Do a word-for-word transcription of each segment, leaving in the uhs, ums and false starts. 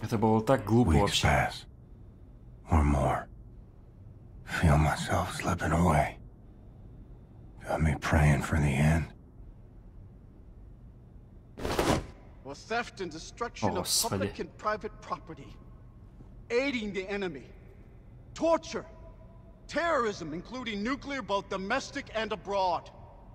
Это было так глупо вообще. Or more. Feel myself slipping away. Got me praying for the end. For theft and destruction of public and private property, aiding the enemy, torture, terrorism, including nuclear, both domestic and abroad,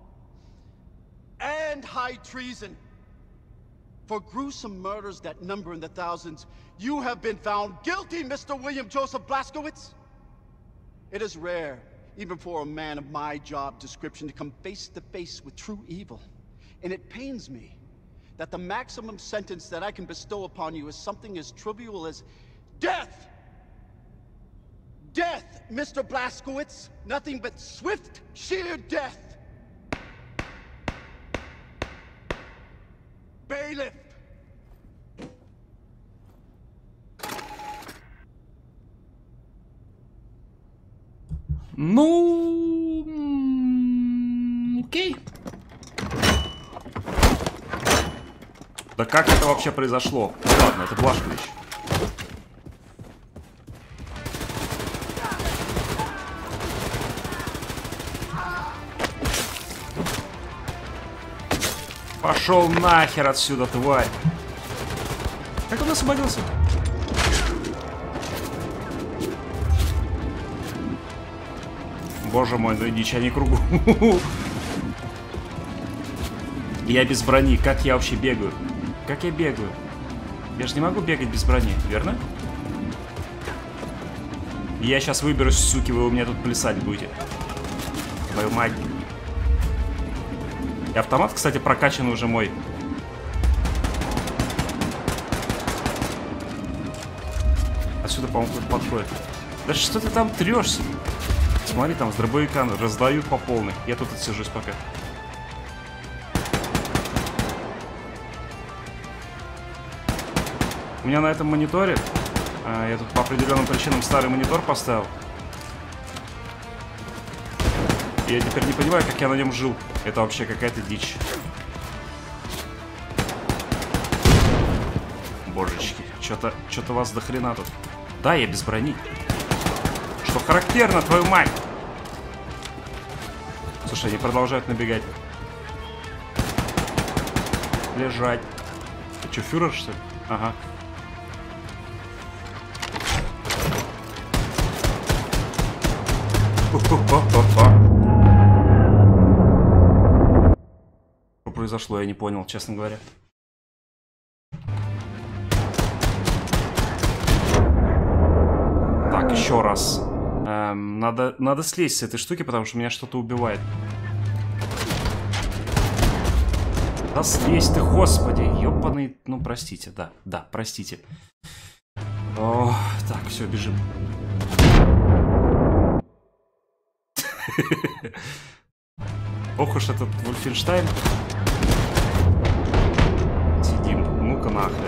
and high treason. For gruesome murders that number in the thousands, you have been found guilty, Mister William Joseph Blazkowicz. It is rare, even for a man of my job description, to come face to face with true evil. And it pains me that the maximum sentence that I can bestow upon you is something as trivial as death! Death, Mister Blazkowicz! Nothing but swift, sheer death! Bailiff! Ну, окей. Да как это вообще произошло? Ладно, это Блашкович. Пошел нахер отсюда, тварь. Как он освободился? Боже мой, да дичь, они кругу. Я без брони. Как я вообще бегаю? Как я бегаю? Я же не могу бегать без брони, верно? Я сейчас выберусь, суки, вы у меня тут плясать будете. Твою мать. И автомат, кстати, прокачан уже мой. Отсюда, по-моему, кто-то подходит. Да что ты там трешься? Смотри, там с дробовика раздают по полной. Я тут отсижусь пока. У меня на этом мониторе, а, я тут по определенным причинам старый монитор поставил. И я теперь не понимаю, как я на нем жил. Это вообще какая-то дичь. Божечки, что-то что-то вас до хрена тут. Да, я без брони. Что характерно, твою мать! Слушай, они продолжают набегать. Лежать. Ты что, фюрер, что ли? Ага. Что произошло, я не понял, честно говоря. Так, еще раз. Эм, надо, надо слезть с этой штуки, потому что меня что-то убивает. Да слезь ты, господи, ёбаный... Ну, простите, да, да, простите. О, так, все, бежим. Ох уж этот Вольфенштайн. Сидим, ну-ка нахрен.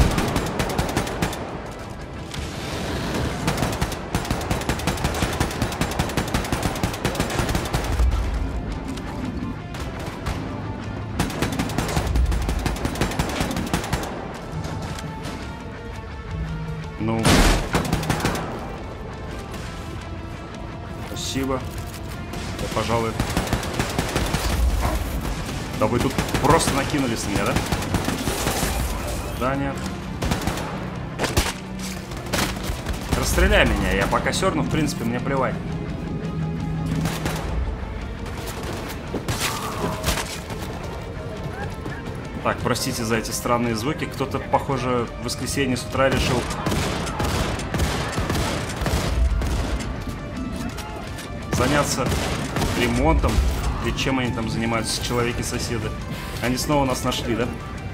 Ну, спасибо. Я, пожалуй. Да вы тут просто накинулись на меня, да? Да, нет. Расстреляй меня, я пока сёрну, в принципе, мне плевать. Так, простите за эти странные звуки. Кто-то, похоже, в воскресенье с утра решил... заняться ремонтом. Или чем они там занимаются, человеки-соседы. Они снова нас нашли, да?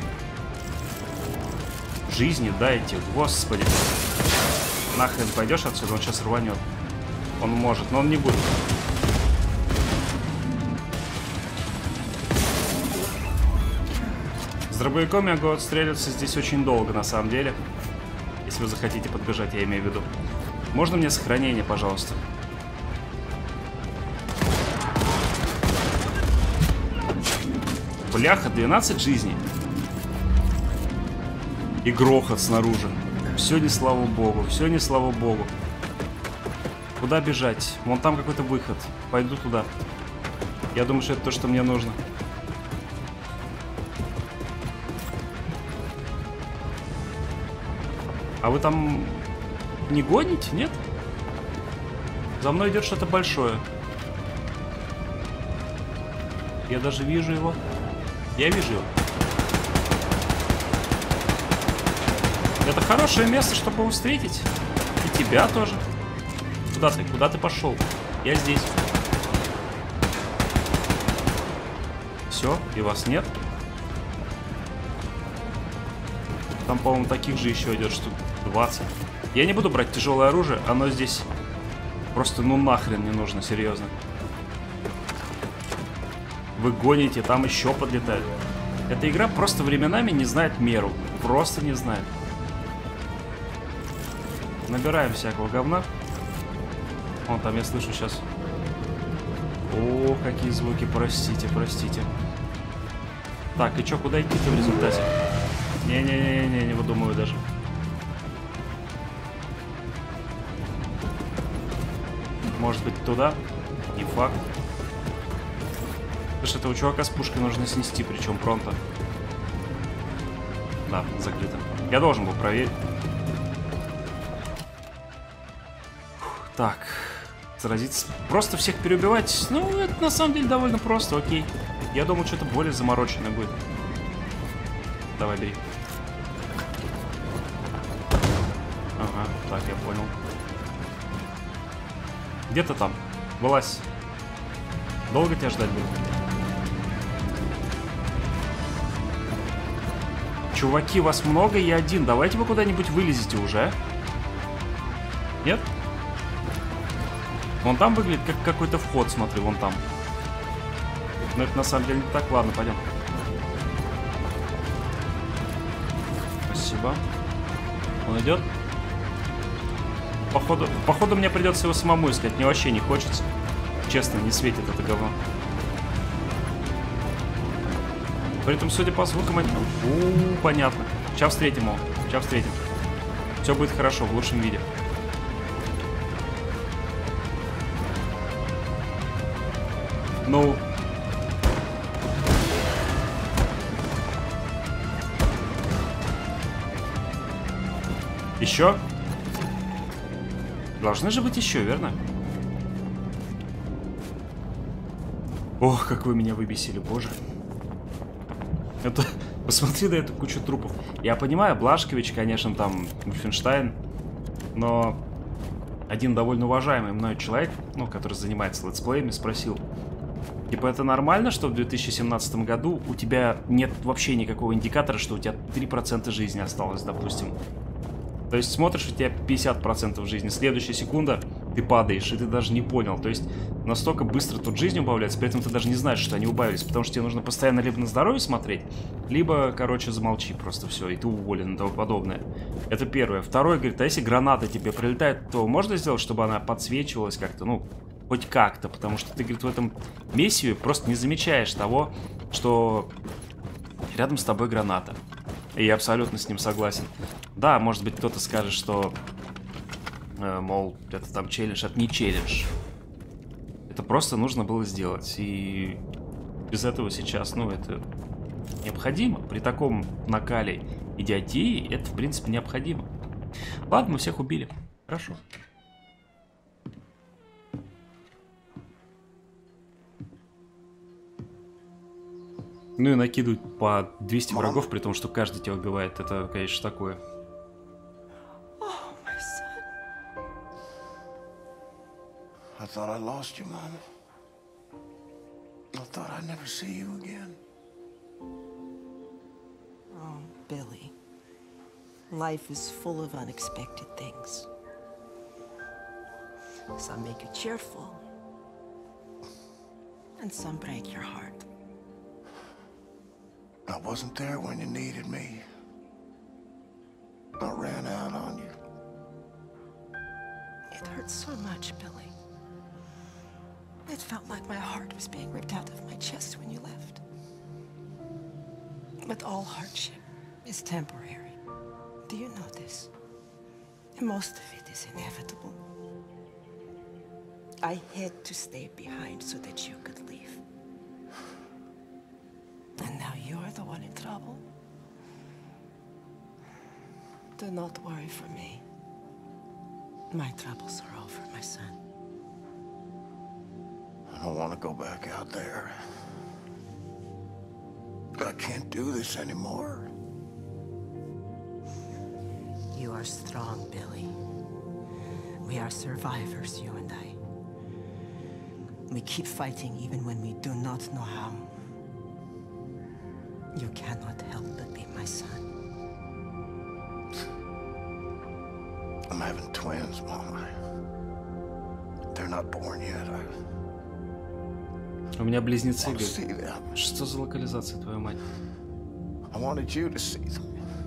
Жизни дайте, господи. Нахрен пойдешь отсюда, он сейчас рванет. Он может, но он не будет. С дробовиком я могу отстреливаться здесь очень долго, на самом деле. Если вы захотите подбежать, я имею в виду. Можно мне сохранение, пожалуйста? Бляха, двенадцать жизней. И грохот снаружи. Все не слава богу, все не слава богу. Куда бежать? Вон там какой-то выход. Пойду туда. Я думаю, что это то, что мне нужно. А вы там не гоните, нет? За мной идет что-то большое. Я даже вижу его. Я вижу его. Это хорошее место, чтобы его встретить. И тебя тоже. Куда ты? Куда ты пошел? Я здесь. Все, и вас нет. Там, по-моему, таких же еще идет штук двадцать. Я не буду брать тяжелое оружие, оно здесь просто ну нахрен не нужно, серьезно. Вы гоните, там еще подлетают. Эта игра просто временами не знает меру. Просто не знает. Набираем всякого говна. Вон там я слышу сейчас. О, какие звуки, простите, простите. Так, и чё, куда идти-то в результате? Не-не-не-не, не выдумываю даже. Может быть, туда? Не факт. Слушай, этого чувака с пушкой нужно снести, причем пронто. Да, закрыто. Я должен был проверить. Фух, так. Заразиться. Просто всех переубивать. Ну, это на самом деле довольно просто, окей. Я думал, что-то более замороченное будет. Давай, бери. Ага, так, я понял. Где ты там? Вылазь. Долго тебя ждать будет? Чуваки, вас много, я один. Давайте вы куда-нибудь вылезете уже. Нет? Вон там выглядит как какой-то вход, смотри, вон там. Но это на самом деле не так. Ладно, пойдем. Спасибо. Он идет? Походу, походу мне придется его самому искать. Мне вообще не хочется. Честно, не светит это говно. При этом, судя по звукам, это... У-у-у, понятно. Сейчас встретим его. Сейчас встретим. Все будет хорошо, в лучшем виде. Ну... Еще? Должны же быть еще, верно? Ох, как вы меня выбесили, боже. Это... Посмотри на эту кучу трупов. Я понимаю, Блашкович, конечно, там, Wolfenstein, но один довольно уважаемый мной человек, ну, который занимается летсплеями, спросил, типа, это нормально, что в две тысячи семнадцатом году у тебя нет вообще никакого индикатора, что у тебя три процента жизни осталось, допустим. То есть смотришь, у тебя пятьдесят процентов жизни, следующая секунда ты падаешь, и ты даже не понял. То есть настолько быстро тут жизнь убавляется, при этом ты даже не знаешь, что они убавились, потому что тебе нужно постоянно либо на здоровье смотреть, либо, короче, замолчи просто, все, и ты уволен и тому подобное. Это первое. Второе, говорит, а если граната тебе прилетает, то можно сделать, чтобы она подсвечивалась как-то, ну, хоть как-то, потому что ты, говорит, в этом месиве просто не замечаешь того, что рядом с тобой граната. И я абсолютно с ним согласен. Да, может быть, кто-то скажет, что, э, мол, это там челлендж. Это не челлендж. Это просто нужно было сделать. И без этого сейчас, ну, это необходимо. При таком накале идиотии это, в принципе, необходимо. Ладно, мы всех убили. Хорошо. Ну и накидывать по двести врагов, при том, что каждый тебя убивает. Это, конечно, такое. I thought I lost you, Mom. I thought I'd never see you again. Oh, Billy. Life is full of unexpected things. Some make you cheerful, and some break your heart. I wasn't there when you needed me. I ran out on you. It hurts so much, Billy. It felt like my heart was being ripped out of my chest when you left. But all hardship is temporary. Do you know this? Most of it is inevitable. I had to stay behind so that you could leave. And now you're the one in trouble. Do not worry for me. My troubles are over, my son. I don't want to go back out there. I can't do this anymore. You are strong, Billy. We are survivors, you and I. We keep fighting even when we do not know how. You cannot help but be my son. I'm having twins, Mom. They're not born yet. I... У меня близнецы, I'll see them. Что за локализация, твою мать? I wanted you to see them.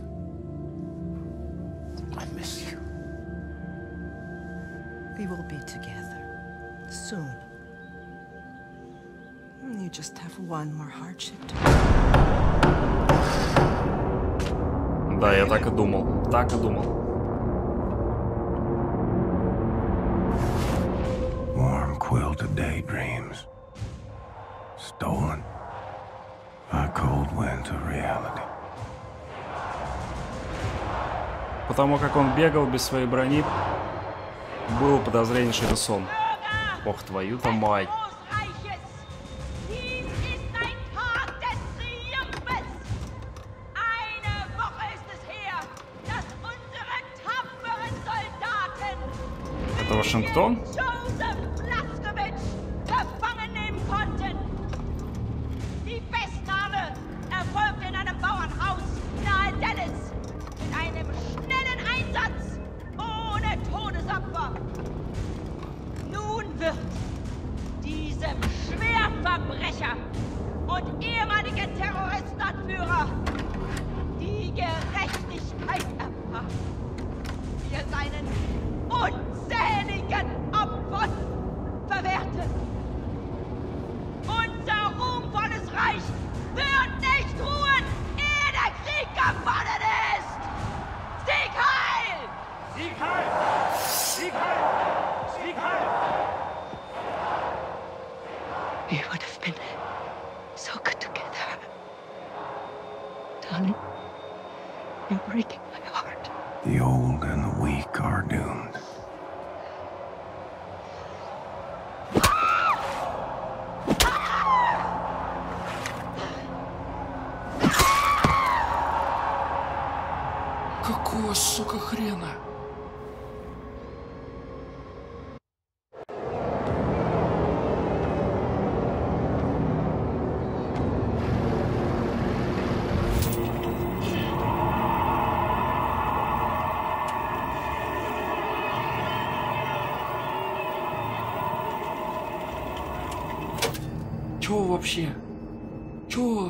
I miss you. We will be together soon. You just have one more hardship to... Да, я так и думал. Так и думал. Warm quilted daydreams. Stolen by cold winds of reality. Потому как он бегал без своей брони, было подозрение, что это сон. Ох, твою-то мать. Это Вашингтон? Und ehemalige Terroristenanführer die Gerechtigkeit erfahren. Wir seinen unzähligen Opfern verwerten. Unser ruhmvolles Reich wird nicht ruhen, ehe der Krieg gewonnen ist! Sieg heil! Sieg heil! Sieg heil! Sieg heil! We would have been so good together. Darling, you're breaking my heart. The old and the weak are doomed. Какого, сука, хрена? Чё вообще? Чё?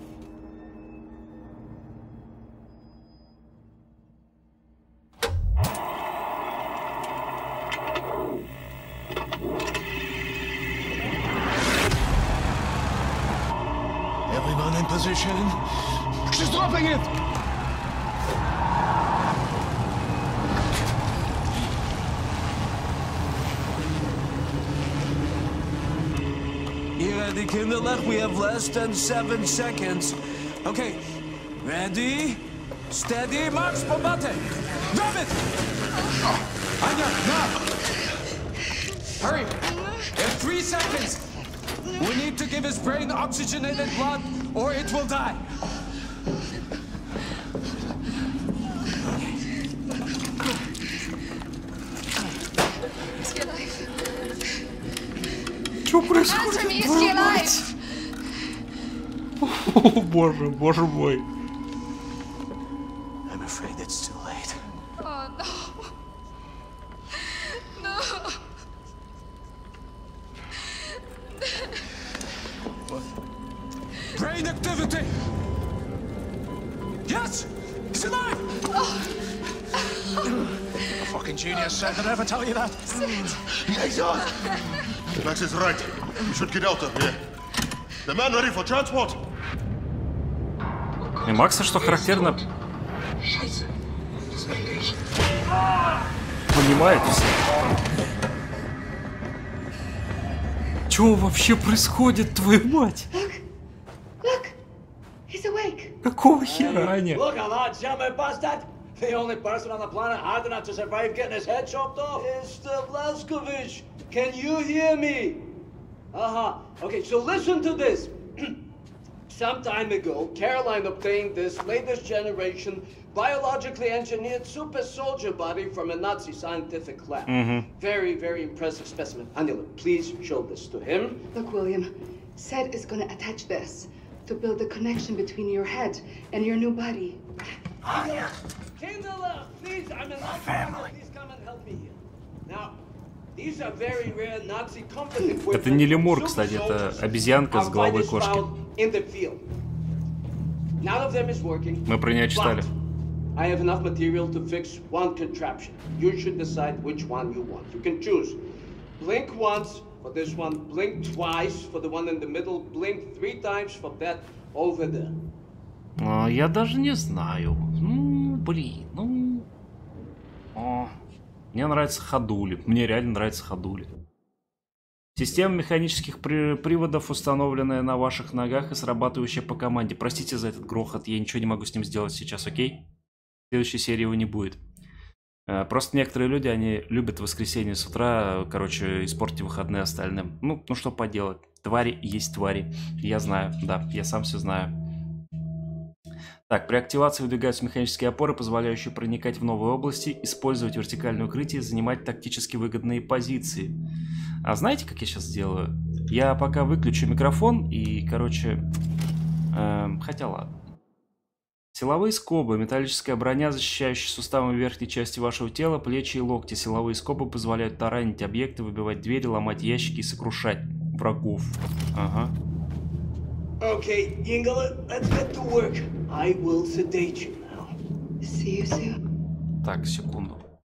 Everyone in position. She's dropping it! Hier, die Kinderlach, we have less than seven seconds. Okay, ready, steady, march, bombate! Drop it! Anya, now! Hurry! We have three seconds! We need to give his brain oxygenated blood, or it will die. Что происходит? Боже мой! О, боже, боже мой. I'm afraid it's too late. Oh no. No. Brain activity! Yes! He's alive! Fucking genius, sir. Did I ever tell you that? Liaison! Max is right. We should get out of here. The man ready for transport. И Макса, что характерно, Понимает все. Чего вообще происходит, твою мать? Какого хера, Аня? Look at that jumping bastard! The only person on the planet hard enough to survive getting his head chopped off. Mister Blazkowicz, can you hear me? Uh-huh. Okay, so listen to this. Some time ago, Caroline obtained this latest generation biologically engineered super soldier body from a Nazi scientific lab. Mm-hmm. Very, very impressive specimen. Angela, please show this to him. Look, William, Seth is going to attach this to build a connection between your head and your new body. Angela, Angela, please, I'm in family. Please come and help me here. Now, these are very rare Nazi comfort equipment. Это не лемур, кстати, это обезьянка с головой кошки. Мы про нее читали. I have enough material to fix one contraption. You should decide which one you want. You can choose. Blink once for this one, blink twice for the one in the middle, blink three times for that over there. А, я даже не знаю. Ну, блин, ну... О, мне нравятся ходули. Мне реально нравятся ходули. Система механических при приводов, установленная на ваших ногах и срабатывающая по команде. Простите за этот грохот, я ничего не могу с ним сделать сейчас, окей? В следующей серии его не будет. Просто некоторые люди, они любят в воскресенье с утра, короче, испортить выходные остальным. Ну, ну что поделать. Твари есть твари. Я знаю, да, я сам все знаю. Так, при активации выдвигаются механические опоры, позволяющие проникать в новые области, использовать вертикальное укрытие и занимать тактически выгодные позиции. А знаете, как я сейчас сделаю? Я пока выключу микрофон и, короче... Э, хотя ладно. Силовые скобы, металлическая броня, защищающая суставы верхней части вашего тела, плечи и локти. Силовые скобы позволяют таранить объекты, выбивать двери, ломать ящики и сокрушать врагов. Ага. Okay, Ingela, let's get to work. I will sedate you now. See you soon. Так, секунду.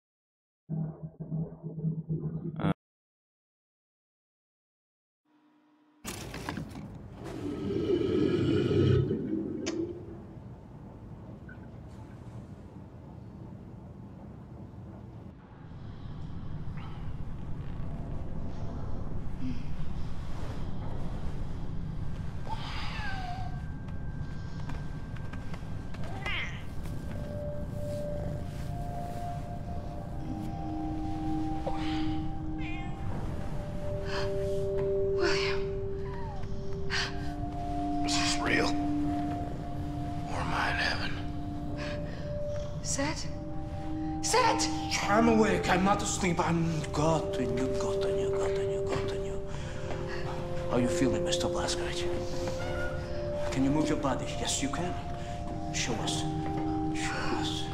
I'm not asleep. I'm got on you, got on you, got on you, got on you. How are you feeling, Mister Blazkowicz? Can you move your body? Yes, you can. Show us. Show us.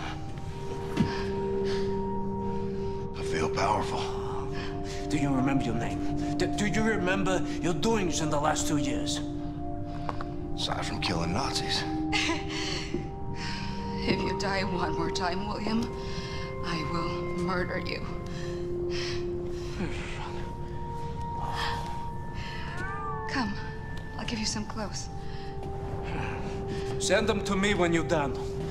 I feel powerful. Do you remember your name? Do, do you remember your doings in the last two years? Aside from killing Nazis. If you die one more time, William, I will murder you. Come, I'll give you some clothes. Send them to me when you're done.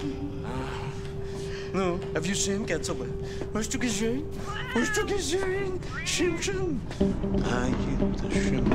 No, have you seen Getzelman? Hast du gesehen? Hast du gesehen? Shim-Shim. I give the shim.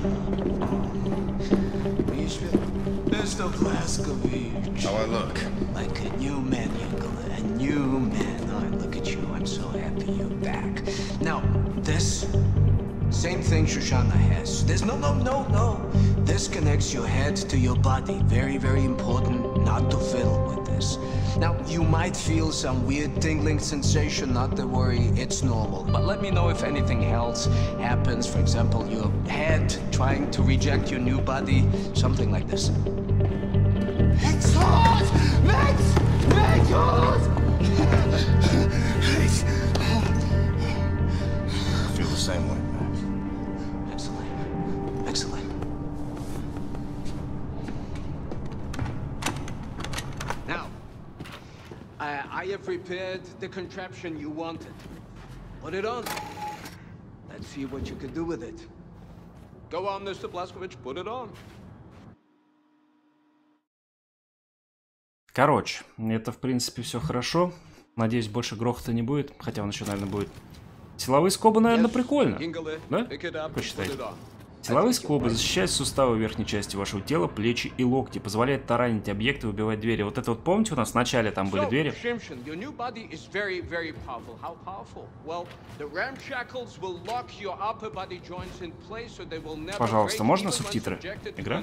Mister Blazkowicz. How I look? Like a new man, Ingela. A new man. Oh, look at you. I'm so happy you're back. Now, this same thing Shoshana has. There's no, no, no, no. This connects your head to your body. Very, very important not to fiddle with this. Now, you might feel some weird tingling sensation. Not to worry, it's normal. But let me know if anything else happens. For example, your head trying to reject your new body. Something like this. It's hot! Max! Max! Hot! I feel the same way, Max. Excellent. Excellent. Now, I, I have prepared the contraption you wanted. Put it on. Let's see what you can do with it. Go on, Mister Blazkowicz, put it on. Короче, это в принципе все хорошо. Надеюсь, больше грохота не будет. Хотя он еще, наверное, будет. Силовые скобы, наверное, прикольно. Да? Как считаете? Силовые скобы защищают суставы верхней части вашего тела, плечи и локти. Позволяет таранить объекты и выбивать двери. Вот это вот, помните, у нас в начале там были двери? Пожалуйста, можно субтитры? Игра?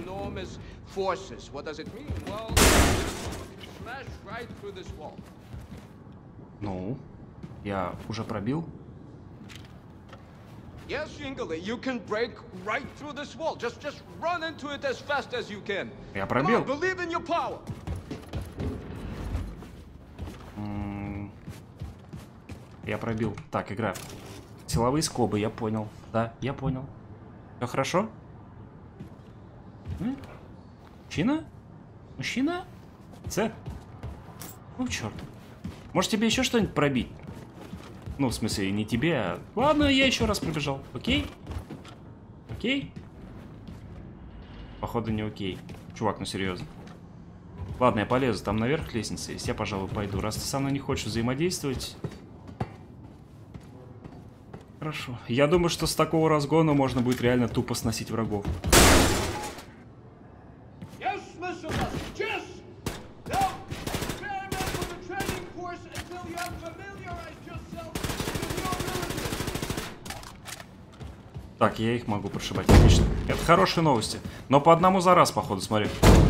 Ну, я уже пробил. Yes, Yingling, you can break right through this wall. Just, just run into it as fast as you can. Я пробил. Come on, believe in your power. Mm. Я пробил. Так, игра. Силовые скобы, я понял. Да, я понял. Все хорошо? М? Мужчина? Мужчина? С? Ну, черт. Может, тебе еще что-нибудь пробить? Ну, в смысле, не тебе, а... Ладно, я еще раз пробежал. Окей? Окей? Походу, не окей. Чувак, ну серьезно. Ладно, я полезу. Там наверх лестница есть. Я, пожалуй, пойду. Раз ты со мной не хочешь взаимодействовать... Хорошо. Я думаю, что с такого разгона можно будет реально тупо сносить врагов. Так, я их могу прошибать, отлично. Это хорошие новости. Но по одному за раз, походу, смотри.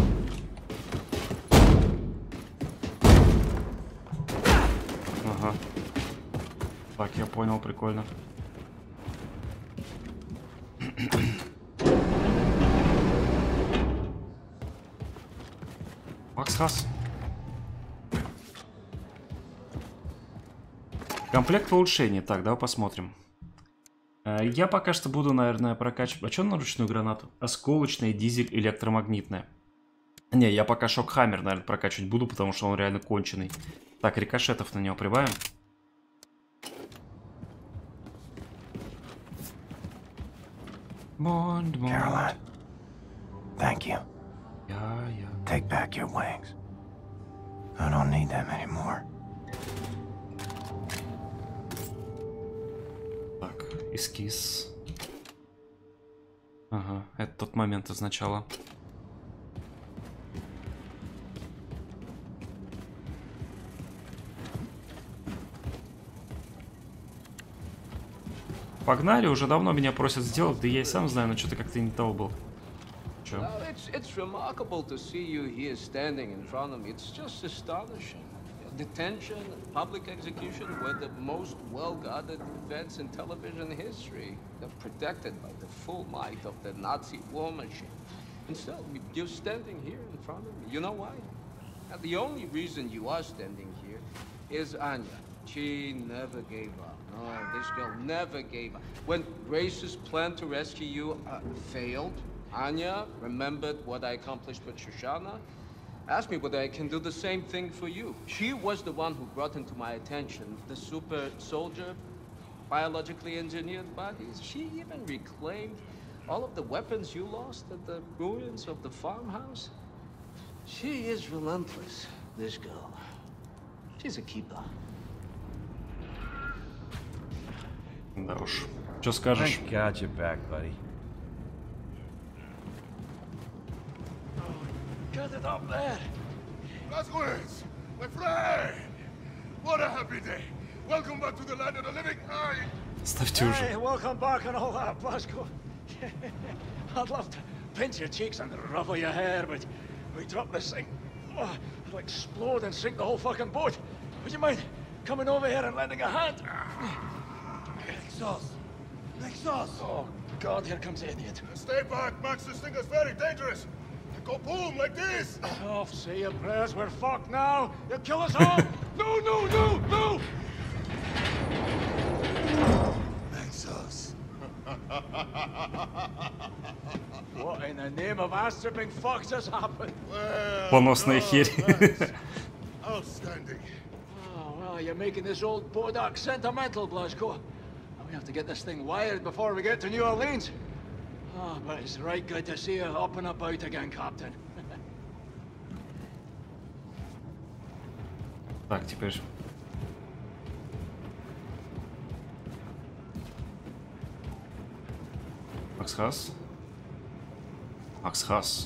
Ага. Так, я понял, прикольно. Макс Хас. Комплект улучшений. Так, давай посмотрим. Я пока что буду, наверное, прокачивать... А что на ручную гранату? Осколочная, дизель, электромагнитная. Не, я пока шокхаммер, наверное, прокачивать буду, потому что он реально конченый. Так, рикошетов на него прибавим. Бонд, бонд. Caroline, thank you. Yeah, yeah. Take back your wings. I don't need them anymore. Так, эскиз. Ага, это тот момент из начала. Погнали, уже давно меня просят сделать, да я и сам знаю, но что-то как-то не того был. Чё? Well, it's, it's remarkable to see you here standing in front of me. It's just astonishing. Detention, public execution were the most well-guarded events in television history. They're protected by the full might of the Nazi war machine. And still, you're standing here in front of me. You know why? Now, the only reason you are standing here is Anya. She never gave up. No, this girl never gave up. When Grace's plan to rescue you uh, failed, Anya remembered what I accomplished with Shoshana. Asked me whether I can do the same thing for you. She was the one who brought into my attention the super soldier, biologically engineered bodies. She even reclaimed all of the weapons you lost at the ruins of the farmhouse. She is relentless, this girl. She's a keeper. Да уж. Что скажешь? Thank God you're back, buddy. Get it up there! Blazkowicz, my friend! What a happy day! Welcome back to the land of the living. I... Ставьте уже. Hey, welcome back and all that, Blazko. I'd love to pinch your cheeks and ruffle your hair, but we dropped this thing. Oh, it'll explode and sink the whole fucking boat. Would you mind coming over here and lending a hand? Nexus! Nexus! Oh, God, here comes the idiot. Stay back, Max. This thing is very dangerous. It go boom like this. Oh, say your prayers. We're fucked now. You'll kill us all. No, no, no, no! Nexus. What in the name of Astripping fucks has happened? Well, Поносная no, херь. that's outstanding. Oh, well, you're making this old Bodak sentimental, Blazko. We have to get this thing wired before we get to New Orleans. Oh, but it's right good to see you up and about again, Captain. Так, теперь Макс Хас. Макс Хас.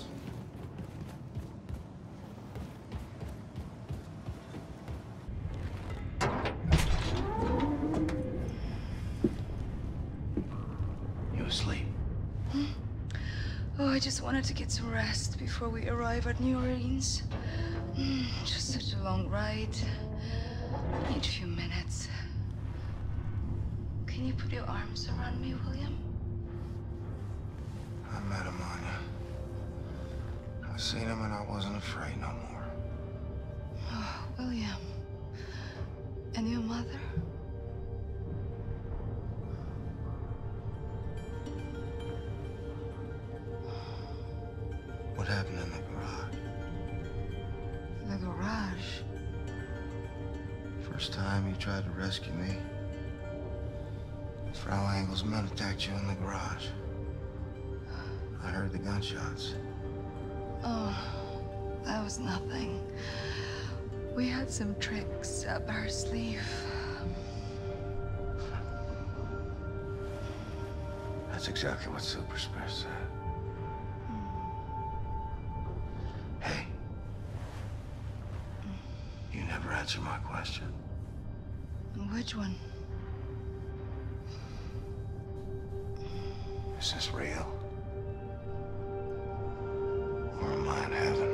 Oh, I just wanted to get some rest before we arrive at New Orleans. Mm, just such a long ride. I need a few minutes. Can you put your arms around me, William? I met him, Anya. I seen him and I wasn't afraid no more. Oh, William. And your mother? What happened in the garage? The garage? First time you tried to rescue me, Frau Engel's men attacked you in the garage. I heard the gunshots. Oh, that was nothing. We had some tricks up our sleeve. That's exactly what Super Spare said. Hey. You never answered my question. Which one? Is this real? Or am I in heaven?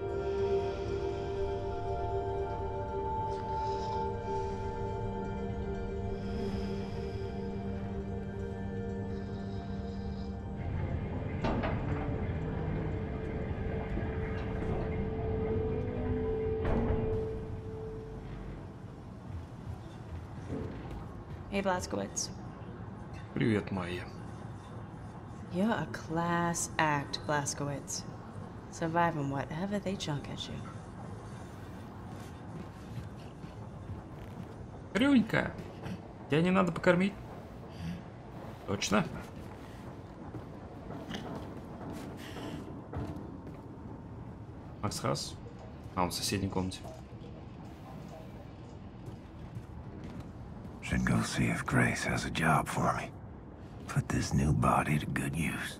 Hey, Blazkowicz. Привет, Майя. You're a class act, Blazkowicz. Surviving whatever they chunk at you. Рюнька, тебя не надо покормить? Точно? Макс Хас? А, он в соседней комнате. Should go see if Grace has a job for me. Put this new body to good use.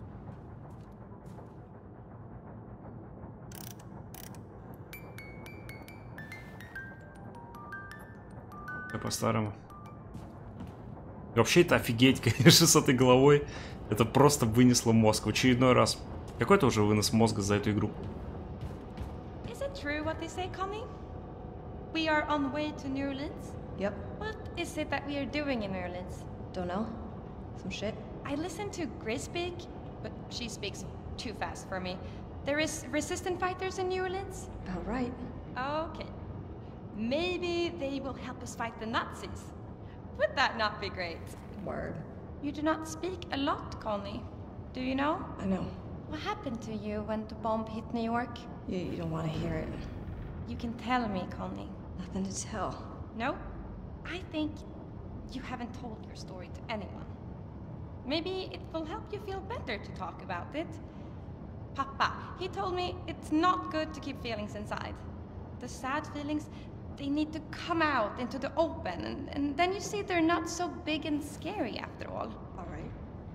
Все по-старому. Вообще это офигеть, конечно, с этой головой. Это просто вынесло мозг в очередной раз. Какой-то уже вынос мозга за эту игру. Is it true what they say, Connie? We are on the way to New Orleans? Yep. What is it that we are doing in New Orleans? Don't know. Some shit. I listened to Grace speak, but she speaks too fast for me. There is resistant fighters in New Orleans? All right. Okay. Maybe they will help us fight the Nazis. Would that not be great? Word. You do not speak a lot, Connie. Do you know? I know. What happened to you when the bomb hit New York? You, you don't want to hear it. You can tell me, Connie. Nothing to tell. No? I think you haven't told your story to anyone. Maybe it will help you feel better to talk about it. Papa, he told me it's not good to keep feelings inside. The sad feelings, they need to come out into the open, and, and then you see they're not so big and scary after all. All right.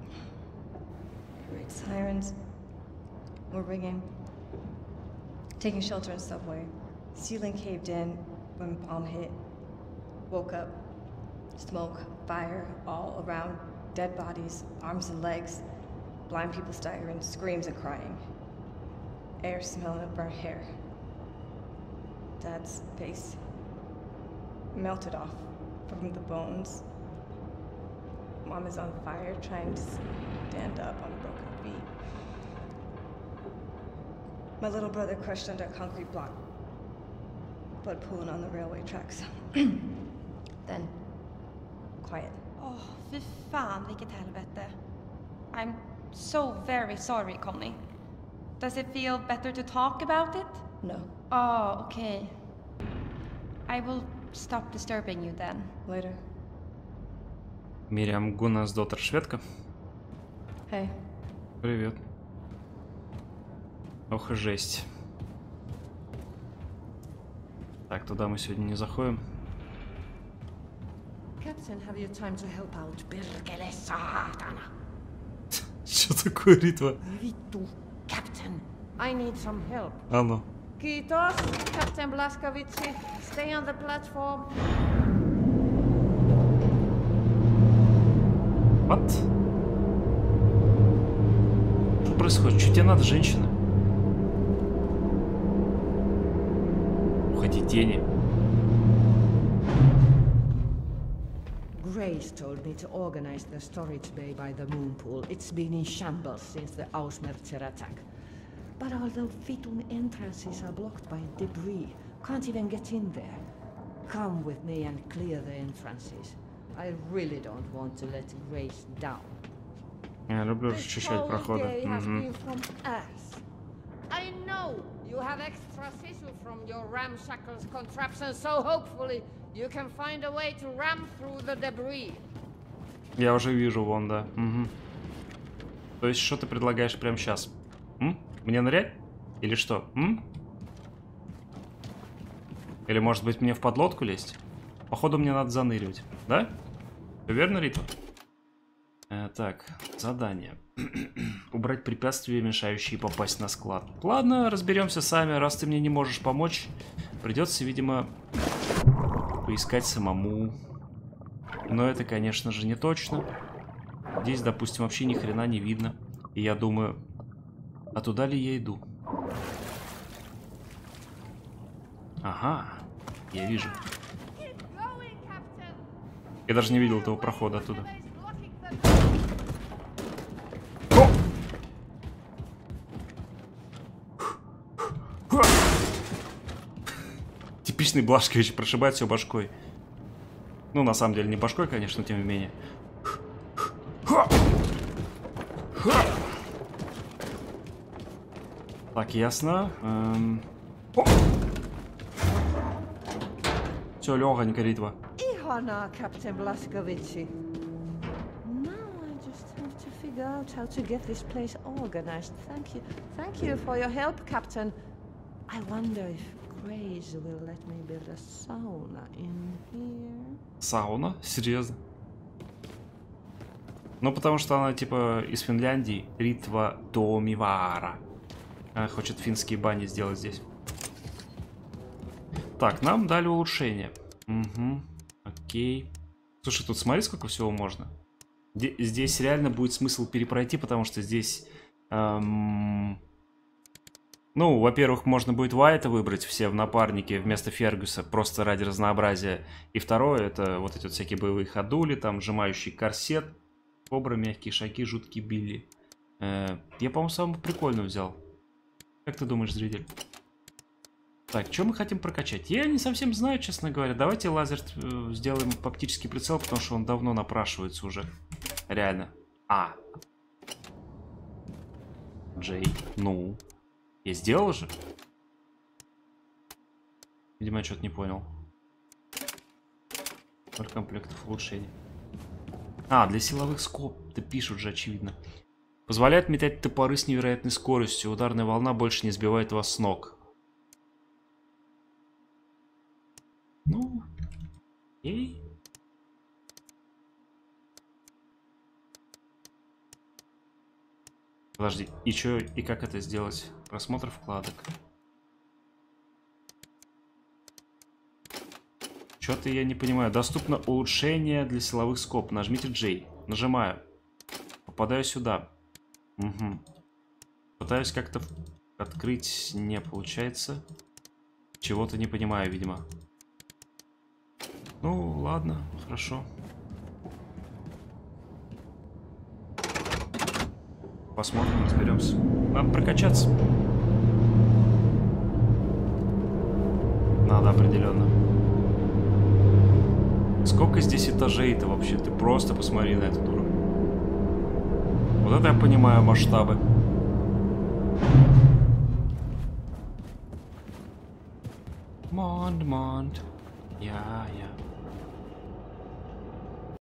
Great sirens. We're rigging. Taking shelter in subway. Ceiling caved in when bomb hit. Woke up. Smoke, fire, all around. Dead bodies, arms and legs. Blind people staggering, screams and crying. Air smelling of burnt hair. Dad's face melted off from the bones. Mom is on fire, trying to stand up on broken feet. My little brother crushed under a concrete block. Blood pooling on the railway tracks. Then, quiet. Åh, fy fan vilket helvete. I'm so very sorry, Connie. Does it feel better to talk about it? No. Oh, okay. I will stop disturbing you then. Later. Мириам Гунас, доктор шведка. Hey. Привет. Ох и жесть. Так, туда мы сегодня не заходим. Captain, have you time to help out? Birgele Satana. Что такое Ритва? Vittu, Captain. I need some help. А ну. Kiitos, Captain Blaskowitz. Stay on the platform. What? Что происходит? Что тебе надо, женщина? Уходи, тени. Grace told me to organize the storage bay by the moon pool. It's been in shambles since the Ausmerzer attack. But all the Vitun entrances are blocked by debris. Can't even get in there. Come with me and clear the entrances. I really don't want to let Grace down. Я люблю расчищать проходы. From us. I know you have extra tissue from your ramshackle contraption, so hopefully you can find a way to ram through the debris. Я уже вижу, вон, да. Угу. То есть, что ты предлагаешь прямо сейчас? М? Мне нырять? Или что? М? Или, может быть, мне в подлодку лезть? Походу, мне надо заныривать. Да? Все верно, Рита? Э, так, задание. Убрать препятствия, мешающие попасть на склад. Ладно, разберемся сами. Раз ты мне не можешь помочь, придется, видимо, поискать самому. Но это, конечно же, не точно. Здесь, допустим, вообще ни хрена не видно. И я думаю, а туда ли я иду? Ага, я вижу. Я даже не видел этого прохода оттуда. Типичный Блашкович, прошибает все башкой. Ну, на самом деле, не башкой, конечно, тем не менее. Так, ясно. Эм... Все, легонько, Ритва. Ihana, Captain Blaskowitz. Now I just have to figure out how to get this place organized. Thank you. Thank you for your help, Captain. I wonder if Grace will let me build a sauna in here. Сауна? Серьезно? Ну, потому что она, типа, из Финляндии. Ритва Томивара. Она хочет финские бани сделать здесь. Так, нам дали улучшение. Угу. Окей. Слушай, тут смотри, сколько всего можно. Здесь реально будет смысл перепройти, потому что здесь... Эм... Ну, во-первых, можно будет Уайта выбрать все в напарнике вместо Фергюса, просто ради разнообразия. И второе, это вот эти вот всякие боевые ходули, там, сжимающий корсет, кобра, мягкие шаги, жуткие Билли. Э, я, по-моему, самую прикольную взял. Как ты думаешь, зритель? Так, что мы хотим прокачать? Я не совсем знаю, честно говоря. Давайте лазер э, сделаем оптический прицел, потому что он давно напрашивается уже. Реально. А. Джей. Ну. Я сделал же? Видимо, я что-то не понял. Ноль комплектов улучшений. А, для силовых скоб. Да пишут же, очевидно. Позволяет метать топоры с невероятной скоростью. Ударная волна больше не сбивает вас с ног. Ну, окей. Подожди, и чё, и как это сделать? Просмотр вкладок. Чё-то я не понимаю. Доступно улучшение для силовых скоб. Нажмите J. Нажимаю. Попадаю сюда. Угу. Пытаюсь как-то открыть. Не получается. Чего-то не понимаю, видимо. Ну, ладно, хорошо. Посмотрим, разберемся. Надо прокачаться. Надо определенно. Сколько здесь этажей-то вообще? Ты просто посмотри на эту дуру. Вот это я понимаю масштабы. Монт, Монт. Я, я.